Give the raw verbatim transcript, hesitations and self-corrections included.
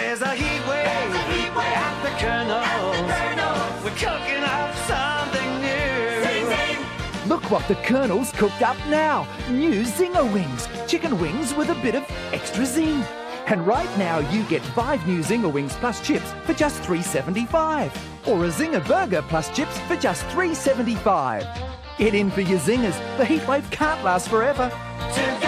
There's a heat wave, There's a heat wave at the Colonel's. We're cooking up something new. Zing, zing. Look what the Colonel's cooked up now. New Zinger Wings. Chicken wings with a bit of extra zing. And right now you get five new Zinger Wings plus chips for just three seventy-five. Or a Zinger Burger plus chips for just three seventy-five. Get in for your zingers. The heatwave can't last forever. To